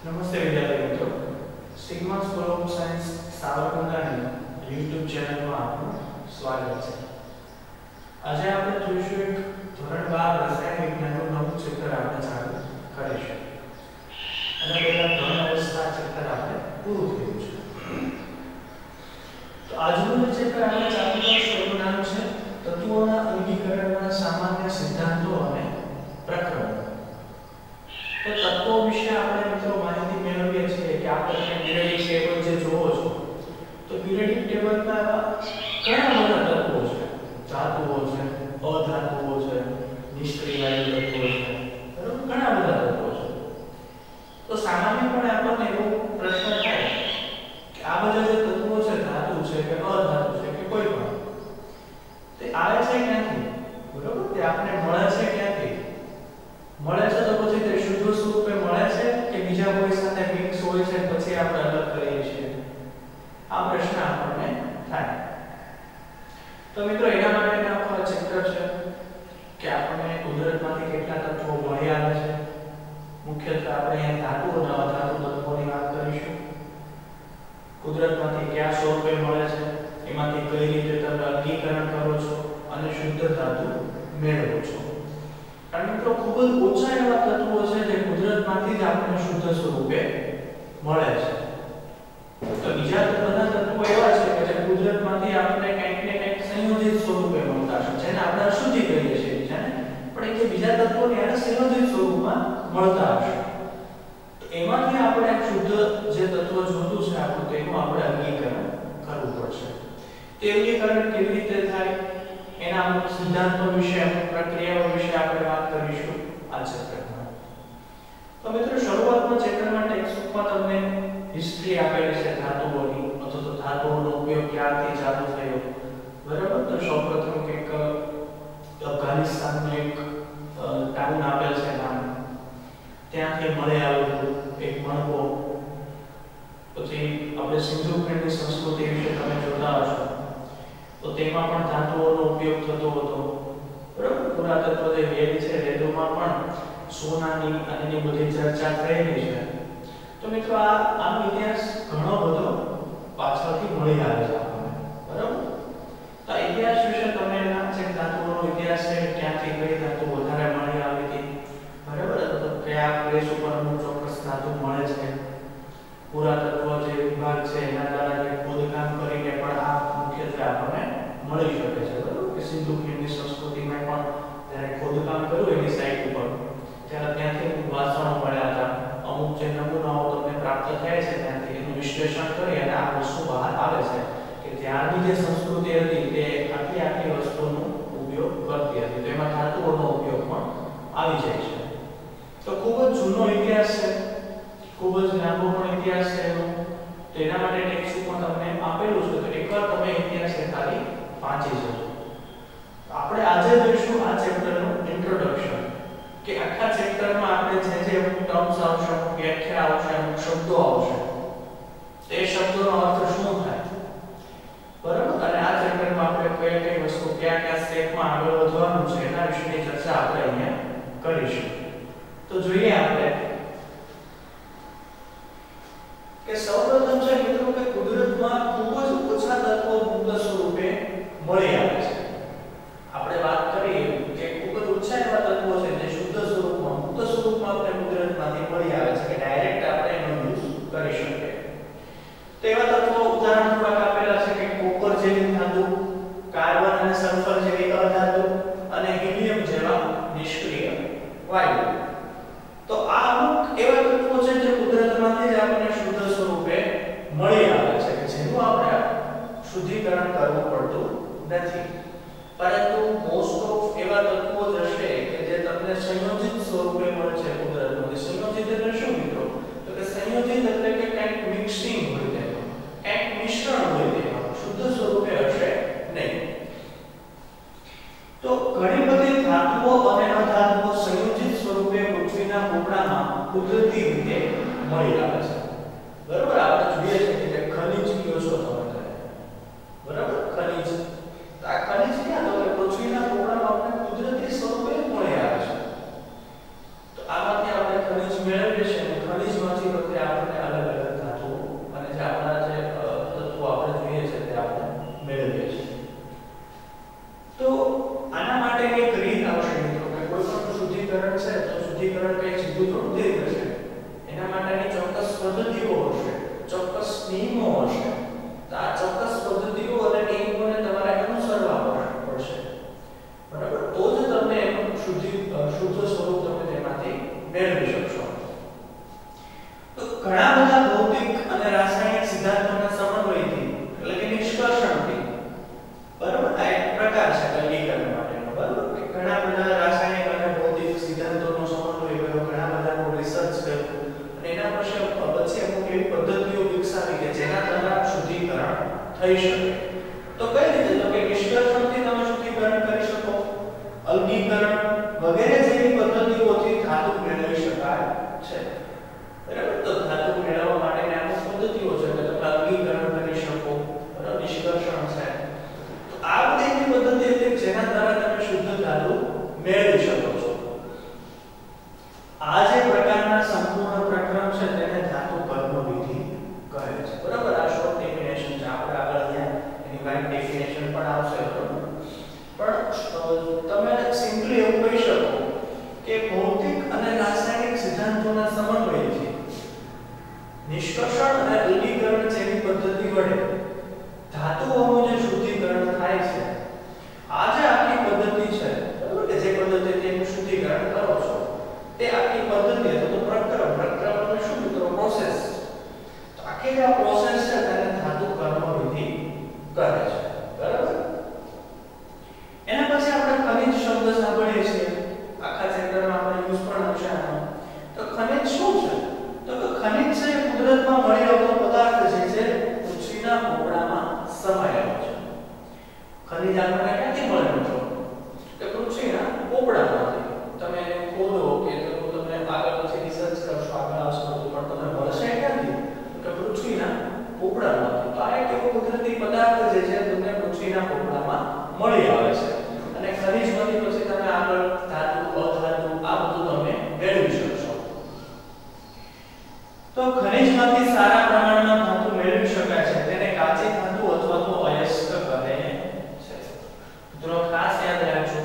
નમસ્તે વિદ્યાર્થી મિત્રો, સિગ્મા સ્કૂલ ઓફ સાયન્સ સાવરકુંડલાની YouTube ચેનલમાં આપનું સ્વાગત છે. આજે આપણે જોઈશું એક ધોરણ 12 રસાયણ વિજ્ઞાનનું નવું ચેપ્ટર આપણે ચાલુ કરીશું. અને પહેલા ધોરણ અવસ્થા ચેપ્ટર આપણે પૂરું થયું છે. તો આજનું જે ચેપ્ટર આપણે ચાલુ કરીશું એનું નામ છે તત્વોના અંગીકરણના સામાન્ય સિદ્ધાંતો અને પ્રકરણો. તો તત્વો વિશે આપણે મિત્રો માહિતી મેળવીએ છીએ કે આપણે પીરિયડિક ટેબલ જે જોવો છો તો પીરિયડિક ટેબલમાં ઘણા બધા તત્વો છે. ધાતુઓ છે, અધાતુઓ છે, નિષ્ક્રિય તત્વો છે, બરાબર, ઘણા બધા તત્વો છે. તો સામાન્યપણે આપણને એવો પ્રશ્ન થાય કે આ બધા જે તત્વો છે, ધાતુ છે કે અધાતુ છે કે કોઈ પણ, તે આવે છે ક્યાંથી? બરાબર, તે આપણે મળે છે ક્યાંથી? મળે છે તો પછી તે શુદ્ધ સ્વરૂપે મળે છે કે બીજા કોઈ સાથે મિક્સ હોય છે પછી આપણે અલગ કરીએ છીએ? આ પ્રશ્ન આપણને થાય. તો મિત્રો એના માટે આખો ચેપ્ટર છે કે આપણને કુદરતમાંથી કેટલા તત્વો મળી આવે છે. મુખ્યત્વે આપણે અહીંયા ધાતુ અને અધાતુ તત્વોની વાત કરીશું. કુદરતમાંથી કયા સ્વરૂપે મળે છે, એમાંથી કઈ રીતે તમે વર્ગીકરણ કરો છો અને શુદ્ધ ધાતુ મેળવો છો. અને મિત્રો ખૂબ જ ઓછા એવા તત્વો છે જે કુદરતમાંથી જ આપણને શુદ્ધ સ્વરૂપે મળે છે. તો બીજા બધા તત્વો એવા છે કે જે કુદરતમાંથી આપણને કંઈક ને કંઈક સંયોજિત સ્વરૂપે મળતા છે, જેને આપણે અશુદ્ધિ કહીએ છીએ, બીજાને, પણ એ બીજા તત્વોને એને સંયોજિત સ્વરૂપમાં મળતા હશે. તો એમાંથી આપણે શુદ્ધ જે તત્વ જોતું છે આપણું, તેનું આપણે વર્ગીકરણ કરવું પડશે. તે વર્ગીકરણ કેવી રીતે થાય એના અમુક સિદ્ધાંતો વિશે, અમુક પ્રક્રિયાઓ વિશે આપણે વાત કરીશું આ ચેપ્ટરમાં. તો મિત્રો શરૂઆતમાં ચેપ્ટરમાં ટેક્સ્ટબુકમાં તમને હિસ્ટ્રી આપેલી છે ધાતુઓની, અથવા તો ધાતુઓનો ઉપયોગ ક્યારથી ચાલુ થયો, બરાબર. તો સૌપ્રથમ એક અફઘાનિસ્તાનનું એક ટાઉન આપેલ છે નામ, ત્યાંથી મળી આવેલું એક મણકો. પછી આપણે સિંધુ ખીણની સંસ્કૃતિ વિશે તમે જોતા હશો તો તેમાં પણ ધાતુઓનો ઉપયોગ થતો હતો, બરાબર. પુરાતત્વ જે વેદ છે, વેદોમાં પણ સોનાની અને એની બધી ચર્ચા થયેલી છે. તો મિત્રો આનો ઇતિહાસ ઘણો બધો પાછળથી મળી આવે છે આપણને, બરાબર. તો ઇતિહાસ વિશે તમે જે ધાતુઓનો ઇતિહાસ છે, ક્યાંથી કઈ ધાતુ વધારે મળી આવી હતી, બરાબર, તો કયા પ્લેસ ઉપર અમુક ચોક્કસ ધાતુ મળે છે, પુરાતત્વ જે વિભાગ છે એના દ્વારા ખોદકામ કરીને પણ આ મુખ્યત્વે આપણને મળી શકે છે, બરાબર. કે સિંધુ ખીણની સંસ્કૃતિમાં પણ જ્યારે ખોદકામ કર્યું એની સાઇટ ઉપર, ત્યારે ત્યાંથી અમુક વાસણો મળ્યા હતા, અમુક જે નમૂનાઓ તમને પ્રાપ્ત થયા છે ત્યાંથી એનું વિશ્લેષણ કરી અને આ વસ્તુ બહાર આવે છે કે ત્યારની જે સંસ્કૃતિ હતી તે આટલી વસ્તુનો ઉપયોગ કરતી હતી. તેમાં ધાતુઓનો ઉપયોગ પણ આવી જાય છે. તો ખૂબ જ જૂનો ઇતિહાસ છે, ખૂબ જ લાંબો પણ ઇતિહાસ છે એનો. તો એના માટે ટેક્સ્ટબુકમાં તમને આપેલું છે, તો એકવાર તમે ઇતિહાસ ખાલી વાંચી જજો. આપણે આજે જોઈશું આ ચેપ્ટરનું ઇન્ટ્રોડક્શન, કે આખા ચેપ્ટરમાં આપણે જે ટર્મ્સ આવશે, અમુક વ્યાખ્યા આવશે, અમુક શબ્દો આવશે, તે શબ્દોનો અર્થ શું થાય, બરાબર. અને આ ચેપ્ટરમાં આપણે કઈ વસ્તુ કયા સ્ટેપમાં આગળ વધવાનું છે એના વિશેની ચર્ચા આપણે અહીંયા કરીશું. તો જોઈએ આપણે કે સૌપ્રથમ છે મિત્રો કે કુદરતમાં ખૂબ જ ઓછા તત્વો મુક્ત સ્વરૂપે મળી આવે છે. આપણે વાત કરીએ કે ખૂબ જ ઓછા એવા તત્વો છે જે શુદ્ધ સ્વરૂપમાં, મુક્ત સ્વરૂપમાં આપણે કુદરતમાંથી મળી આવે છે કે ડાયરેક્ટ આપણે એનો યુઝ કરી શકીએ. તો એવા તત્વો ઉદાહરણ થોડાક આપેલા છે કે કોપર જેવી ધાતુ, કાર્બન અને સલ્ફર જેવી અધાતુ અને હિલિયમ જેવા નિષ્ક્રિય વાયુ. તો આ અમુક એવા તત્વો છે જે કુદરતમાંથી જ આપણને શુદ્ધ સ્વરૂપે મળી આવે છે કે જેનું આપણે શુદ્ધિકરણ કરવું પડતું નથી. પરંતુ મોસ્ટ ઓફ એવા તત્વો જ હશે કે જે તમને સંયોજિત સ્વરૂપે મળે છે કુદરતમાંથી. સંયોજિત એટલે શું મિત્રો? તો કે સંયોજિત એટલે કે કંઈક મિક્સિંગ હોય તેમાં, કંઈક મિશ્રણ હોય તેમાં, શુદ્ધ સ્વરૂપે હશે નહીં. તો ઘણી બધી ધાતુઓ અને અધાતુઓ સંયોજિત સ્વરૂપે પૃથ્વીના પોપડામાં કુદરતી રીતે મળી આવે છે, બરાબર. આપણે જોઈએ છે કે ખનિજ કયો છો તમે, બરાબર, ખનિજ. આ ખનિજ ક્યાં? તો કે પૃથ્વીના પોપડામાં આપણે કુદરતી સ્વરૂપે મળી આવે છે. તો આમાંથી આપણે ખનિજ મેળવીએ છીએ અને ખનિજમાંથી આપણે વિઘટન કઈ સીધું થોડું થઈ જશે. એના માટેની ચોક્કસ પદ્ધતિઓ હશે, ચોક્કસ નિયમો હશે. તો આ ચોક્કસ પદ્ધતિઓ અને નિયમોને તમારે અનુસરવા પડશે. બરાબર? તો જ તમને એનું શુદ્ધ સ્વરૂપ તમે તેમાંથી મેળવી શકશો. તો ઘણા બધા ભૌતિક અને રાસાયણિક સિદ્ધાંતોના સમન્વયથી એટલે કે નિષ્કર્ષણથી, બરાબર, આ એક પ્રકાર છે અલગીકરણ માટેનો. બરાબર, કે ઘણા બધા રાસાયણિક અને ભૌતિક સિદ્ધાંતોનો સમન્વય કર્યો, ઘણા બધાનો રિસર્ચ કર્યું અને એના પછી અમુક એવી પદ્ધતિઓ વિકસાવી કે જેના દ્વારા શુદ્ધિકરણ થઈ શકે. તો કઈ રીતે? તો કે નિષ્કર્ષણથી તમે શુદ્ધિકરણ કરી શકો, અલગીકરણ વગેરે જેવી પદ્ધતિઓથી ધાતુ મેળવી શકાય છે. બરાબર? તો ધાતુ મેળવવા માટેની અમુક પદ્ધતિઓ છે કે તમે અલગીકરણ કરી શકો, બરાબર, નિષ્કર્ષણ છે. તો આ બધી પદ્ધતિઓ છે જેના દ્વારા તમે શુદ્ધ ધાતુ મેળવી શકો છો. આ જે પ્રકારના સંપૂર્ણ પ્રકરણ છે તેને ધાતુ કર્મ વિધિ કહે છે. બરાબર? આ શોર્ટ ડેફિનેશન છે. આપણે આગળ ત્યાં એની વાઇડ ડેફિનેશન પણ આવશે. બરાબર? પણ તમે સિમ્પલી એવું કહી શકો કે ભૌતિક અને રાસાયણિક સિદ્ધાંતોના સમન્વયથી નિષ્કર્ષણ અને અલગીકરણ જેવી પદ્ધતિ વડે ધાતુઓનું જે શુદ્ધિકરણ થાય છે, આ જે આખી પદ્ધતિ છે, બરાબર, કે જે પદ્ધતિથી એનું શુદ્ધિકરણ કરો છો, તે આખી પદ્ધતિ અથવા તો પ્રક્રિયા એટલે શું મિત્રો? પ્રોસેસ. તો આખી જે પ્રોસેસ છે તેને ધાતુ કર્મ વિધિ કહે છે. બરાબર? એના પછી આપણે ખનિજ શબ્દ સાંભળીએ છીએ. આખા ચેપ્ટરમાં આપણે યુઝ પણ હશે આનો. તો ખનિજ શું છે? તો કે ખનિજ છે કુદરતમાં મળી આવતો પદાર્થ જે છે પૃથ્વીના પોપડામાં સમાયેલો છે. ખનિજ આપણને ક્યાંથી મળે મિત્રો? કે પૃથ્વીના પોપડામાંથી. તમે એને ખોદો કે તમે આગળ પછી રિસર્ચ કરશો, આગળ આવશો તો પણ તમને મળશે ક્યાંથી? કે પૃથ્વીના પોપડામાંથી. તો આ એક એવો કુદરતી પદાર્થ જે છે તમને પૃથ્વીના પોપડામાં મળી આવે છે. અને ખનિજમાંથી પછી તમે આગળ ધાતુ, અધાતુ આ બધું તમે મેળવી શકશો. તો ખનિજમાંથી સારા પ્રમાણમાં ધાતુ મેળવી શકાય છે તેને કાચી ધાતુ અથવા તો અયસ્ક કહે છે. મિત્રો ખાસ યાદ રાખજો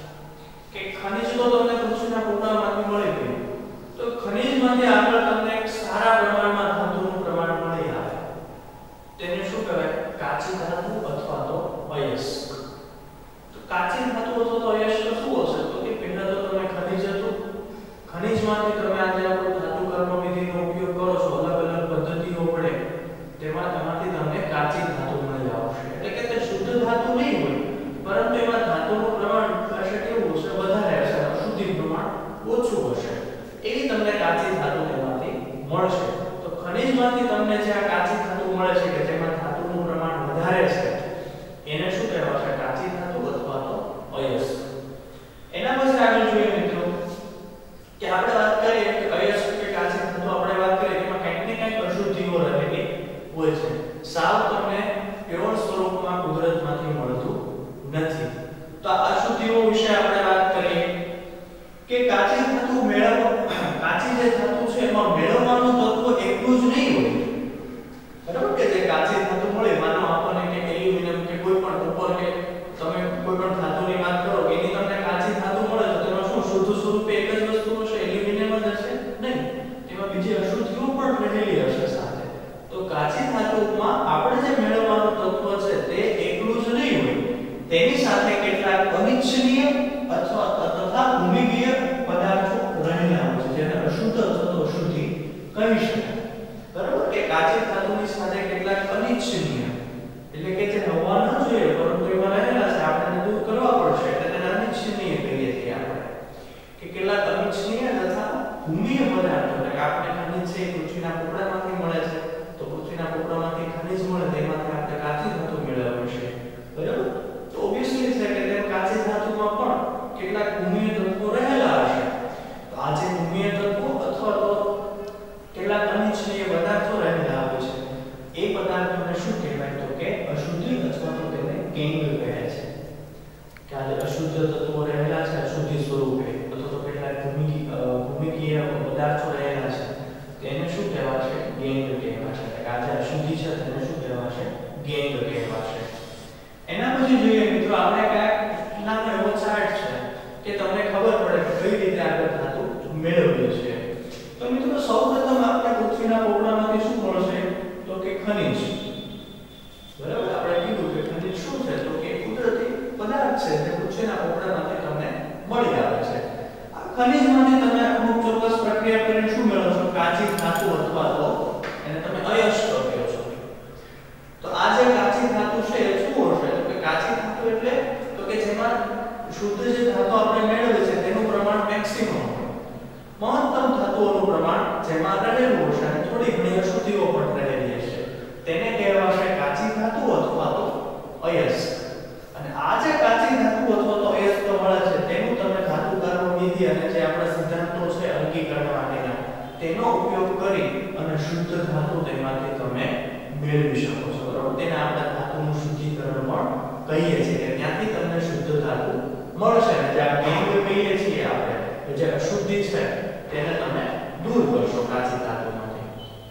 કે ખનિજ તો તમને પૃથ્વીના પોપડામાંથી મળી ગયું, તો ખનિજમાંથી આગળ તમને એક સારા પ્રમાણમાં ધાતુનું પ્રમાણ મળી આવે તેને શું કહેવાય? કાચી ધાતુ અથવા તો અયસ્ક. તો કાચી ધાતુ અથવા તો અયસ્ક શું હશે? તો કે પહેલા તો તમે ખનિજ હતું, ખનિજમાંથી તમે આજે આપણો ધાતુ કર્મ વિધિનો ઉપયોગ કરો છો અલગ અલગ પદ્ધતિઓ વડે, તેમાંથી તમને કાચી ધાતુ મળી આવશે. એટલે કે તે શુદ્ધ ધાતુ નહીં હોય, પરંતુ એમાં ધાતુનું પ્રમાણ હશે કેવું હશે? વધારે હશે, અશુદ્ધિ પ્રમાણ ઓછું હશે. એવી તમને કાચી ધાતુ તેમાંથી મળશે. તો ખનિજમાંથી તમને જે આ કાચી ધાતુ મળે છે કે જેમાં ધાતુનું પ્રમાણ વધારે છે એને શું કહેવાશે? કાચી ધાતુ અથવા તો અયસ્ક. એના પછી આગળ જોઈએ મિત્રો કે આપણે વાત કરીએ કે અયસ્ક કે કાચી ધાતુ આપણે વાત કરીએ એમાં કંઈક ને કંઈક અશુદ્ધિઓ રહેલી હોય છે. સાવ તમને પ્યોર સ્વરૂપમાં કુદરતમાંથી મળતું નથી. તો આ અશુદ્ધિઓ વિશે આપણે વાત કરીએ કે કાચી ધાતુ કાચી જે ધાતુ છે એમાં મેળવવાનું તત્વ એટલું જ નહીં હોય. બરાબર? કે જે કાચી ધાતુ મળે, માનો આપણને કે એલ્યુમિનિયમ કે કોઈ પણ ઉપર કે તમે કોઈ પણ ધાતુની વાત કરો એની તમને કાચી ધાતુ મળે તો તેમાં શું શુદ્ધ સ્વરૂપે એક જ વસ્તુ હશે? એલ્યુમિનિયમ જ હશે? નહીં, તેમાં બીજી અશુદ્ધિઓ પણ રહેલી હશે સાથે. તો કાચી ધાતુમાં આપણે જે મેળવવાનું તત્વ છે તે એકલું જ નહીં હોય, તેની સાથે કેટલાક અનિચ્છનીય તથા ભૂમિકીય પદાર્થો રહેલા હોય છે જેને અશુદ્ધ અથવા તો અશુદ્ધિ કહી શકાય. બરાબર? કે કાચી ધાતુની સાથે કેટલાક અનિચ્છનીય એટલે કે જે હવા ન જોઈએ પરંતુ એમાં રહેલા છે, આપણે દૂર કરવા પડશે એટલે તેને અનિચ્છનીય કહીએ છીએ આપણે. કે કેટલાક અનિચ્છનીય તથા ભૂમિય પદાર્થો એટલે કે આપણે ખનિજ છે પૃથ્વીના પોપડામાંથી મળે છે, તો પૃથ્વીના પોપડામાંથી ખનિજ મળે તેમાંથી આપણે કાચી ધાતુ મેળવવી છે. બરાબર? તો ઓબ્વિયસલી છે કે તે કાચી ધાતુમાં પણ કેટલાક ભૂમિય તત્વો રહેલા હશે. તો આ જે ભૂમિય તત્વો અથવા તો કેટલાક અનિચ્છનીય પદાર્થો રહેલા હોય છે એ પદાર્થોને શું કહેવાય? તો કે અશુદ્ધિ અથવા તો તેને કેંગ કહે છે. કે આ જે અશુદ્ધ તત્વો રહેલા છે અશુદ્ધિ સ્વરૂપે અથવા તો કેટલાક ભૂમિકીય પદાર્થો રહેલા છે તેને શું કહેવાશે? ગેંગ કહેવાશે. એટલે આ જે અશુદ્ધિ છે તેને શું કહેવાશે? ગેંગ કહેવાશે. એના પછી જોઈએ મિત્રો આપણે કયા નાનો એવો ચાર્ટ છે કે તમને ખબર પડે કે કઈ રીતે આપણે ધાતુ મેળવીએ છીએ। તો મિત્રો સૌપ્રથમ આપણે પૃથ્વીના પોપડામાંથી શું મળશે તો કે ખનિજ, બરાબર। આપણે કીધું કે ખનિજ શું છે તો કે કુદરતી પદાર્થ છે જે પૃથ્વીના પોપડામાંથી તમને મળી આવે છે। આ ખનિજમાંથી તમે અમુક ચોક્કસ પ્રક્રિયા કરીને શું મેળવશો, કાચી ધાતુ અથવા તો એને તમે અયસ્ક કહો છો। તો આ જે કાચી ધાતુ છે એ શું હશે તો કે કાચી ધાતુ એટલે તો કે જેમાં શુદ્ધ જે ધાતુ આપણે મેળવી છે તેનું પ્રમાણ મેક્સિમમ હોય, મહત્તમ ધાતુઓનું પ્રમાણ જેમાં રહેલું હશે અને થોડી ઘણી અશુદ્ધિઓ પણ રહેલી હશે તેને કહેવાશે કાચી ધાતુ અથવા તો અયસ્ક। અને આ જે કાચી ધાતુ અથવા તો અયસ્ક મળે છે તેનું તમે ધાતુકાર્બન વિધિ અને જે આપણા સિદ્ધાંતો છે અલગીકરણ માટેના તેનો ઉપયોગ કરી અને શુદ્ધ ધાતુ તેમાંથી તમે મેળવી શકો છો, બરાબર। તેને આપણે ધાતુનું શુદ્ધિકરણ પણ કહીએ છીએ કે ત્યાંથી તમને શુદ્ધ ધાતુ મળશે અને જે આ ગેંગ કહીએ છીએ આપણે જે અશુદ્ધિ છે તેને તમે દૂર કરશો કાચી ધાતુમાંથી।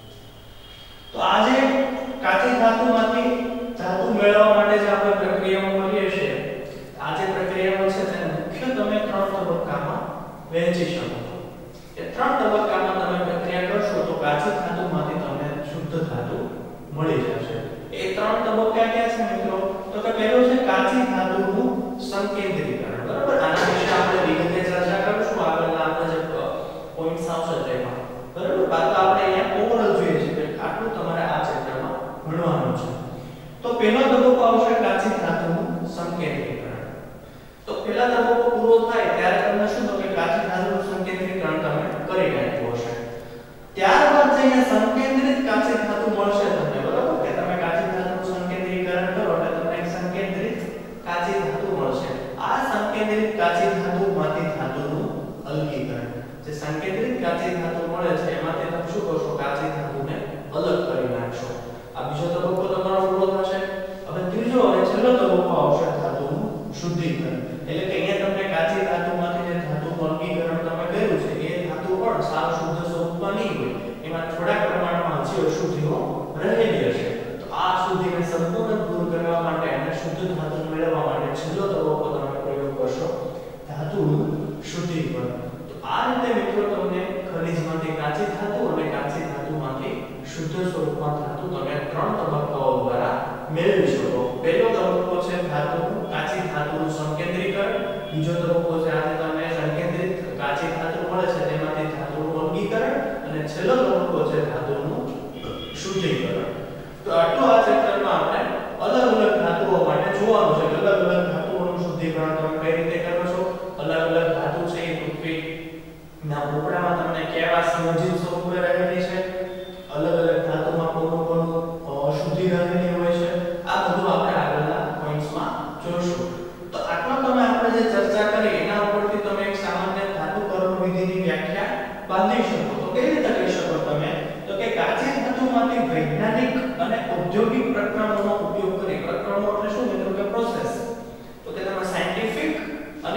તો આ જે કાચી ધાતુમાંથી ધાતુ મેળવવા માટે જે આપણે પ્રક્રિયાઓ કરીએ છીએ આ જે પ્રક્રિયાઓ છે તેને મુખ્ય તમે 3 તબક્કામાં વહેંચી શકો છો। એ 3 તબક્કામાં તમે પ્રક્રિયા કરશો તો કાચી ધાતુમાંથી તમને શુદ્ધ ધાતુ મળી જશે। એ 3 તબક્કા ક્યાં છે મિત્રો તો કે પહેલો છે કાચી ધાતુનું સંકેન્દ્રીકરણ, બરાબર। આના વિશે આપણે વિગતે ચર્ચા કરીશું આગળના આપણે જે પોઈન્ટ્સ આવશે તેમાં, બરાબર। બાકી આપણે અહીંયા ઓવરઓલ જોઈએ છે કે આટલું તમારે આ ચેપ્ટરમાં ભણવાનું છે। તો પહેલો તબક્કો આવશે કાચી ધાતુનું સંકેન્દ્રીકરણ। તો પહેલા તબક્કો પૂરો થાય ત્યારે તમને શું તો કે કાચી ધાતુનું સંકેન્દ્રીકરણ તમે કરી નાખ્યું હશે। ત્યારબાદ જે અહીંયા સંકેન્દ્રિત કાચી ધાતુ મળશે તમને, બરાબર કે તમે કાચી ધાતુનું સંકેન્દ્રીકરણ કરો એટલે તમને એક સંકેન્દ્રિત કાચી ધાતુ મળશે। આ સંકેન્દ્રિત કાચી ધાતુમાંથી ધાતુનું અલગીકરણ, જે સંકેન્દ્રિત કાચી ધાતુ મળે છે એમાંથી તમે શું કરશો કાચી ધાતુને અલગ કરી નાખશો। આ બીજો તબક્કો તમારો પૂરો થશે। હવે ત્રીજો અને છેલ્લો તબક્કો આવશે ધાતુનું શુદ્ધિકરણ, એટલે કે અહીંયા તમને કાચી ધાતુમાંથી જે ધાતુનું અલગીકરણ તમે કર્યું છે એ ધાતુ પણ સાવ શુદ્ધ સ્વરૂપમાં નહીં હોય, એમાં થોડા પ્રમાણમાં હજી અશુદ્ધિઓ રહેલી હશે। તો આ અશુદ્ધિને સંપૂર્ણ દૂર કરવા માટે અને શુદ્ધ ધાતુ મેળવવા માટે છેલ્લો તબક્કો તમે પ્રયોગ કરશો ધાતુનું શુદ્ધિકરણ। તો આ રીતે મિત્રો તમને ખનિજમાંથી કાચી ધાતુ અને કાચી ધાતુમાંથી શુદ્ધ સ્વરૂપમાં ધાતુ તમે 3 તબક્કાઓ દ્વારા મેળવી શકો। પહેલો તબક્કો છે ધાતુનું કાચી ધાતુનું સંકેન્દ્રીકરણ, બીજો તબક્કો છે આજે તમને સંકેન્દ્રિત કાચી ધાતુ મળે છે તેમાંથી ધાતુનું અલગીકરણ અને છેલ્લો તબક્કો છે ધાતુનું શુદ્ધિકરણ। તો આટલું આ ચેપ્ટરમાં આપણે અલગ અલગ ધાતુઓ માટે જોવાનું છે, અલગ અલગ ધાતુઓનું શુદ્ધિકરણ તમે કઈ રીતે કરો છો, અલગ અલગ ધાતુ છે એ પૃથ્વીના પોપડામાં તમને કેવા સંયોજિત સ્વરૂપે રહેલી છે, અલગ અલગ ધાતુમાં કોનું શુદ્ધિ રહેલી હોય છે, આ બધું આપણે આગળના પોઈન્ટ્સમાં જોઈશું। તો આટલો તમે આપણે જે ચર્ચા કરી એના ઉપરથી તમે એક સામાન્ય ધાતુકર્મ વિધિની વ્યાખ્યા બાંધી શકો। તો કેવી રીતે કહી શકો તમે તો કે કાચી ધાતુમાંથી વૈજ્ઞાનિક અને ઔદ્યોગિક પ્રક્રિયાઓનો ઉપયોગ કરી, પ્રક્રિયાઓ એટલે શું મિત્રો કે પ્રોસેસ, તો કે તમે સાયન્ટિફિક અને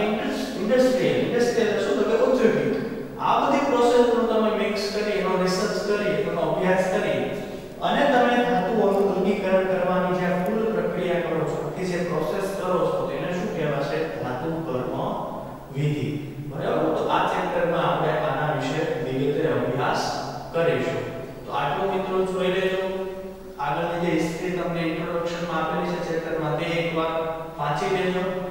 ઇન્ડસ્ટ્રીયલ શું તો કે ઔદ્યોગિક આ બધી પ્રોસેસનું તમે મિક્સ કરી એનો રિસર્ચ કરી એનો અભ્યાસ કરી અને તમે ધાતુઓનું અલગીકરણ કરવાની જે કુલ પ્રક્રિયા કરો છો કે જે પ્રોસેસ કરો છો તેને શું કહેવાશે ધાતુકર્મ વિધિ, બરાબર। તો આ ચેપ્ટરમાં આપણે આના વિશે વિગતે અભ્યાસ કરીશું। તો આટલું મિત્રો જોઈ લેજો। આગળની જે હિસ્ટ્રી તમને ઇન્ટ્રોડક્શનમાં આપેલી છે ચેપ્ટરમાં તે એકવાર વાંચી લેજો।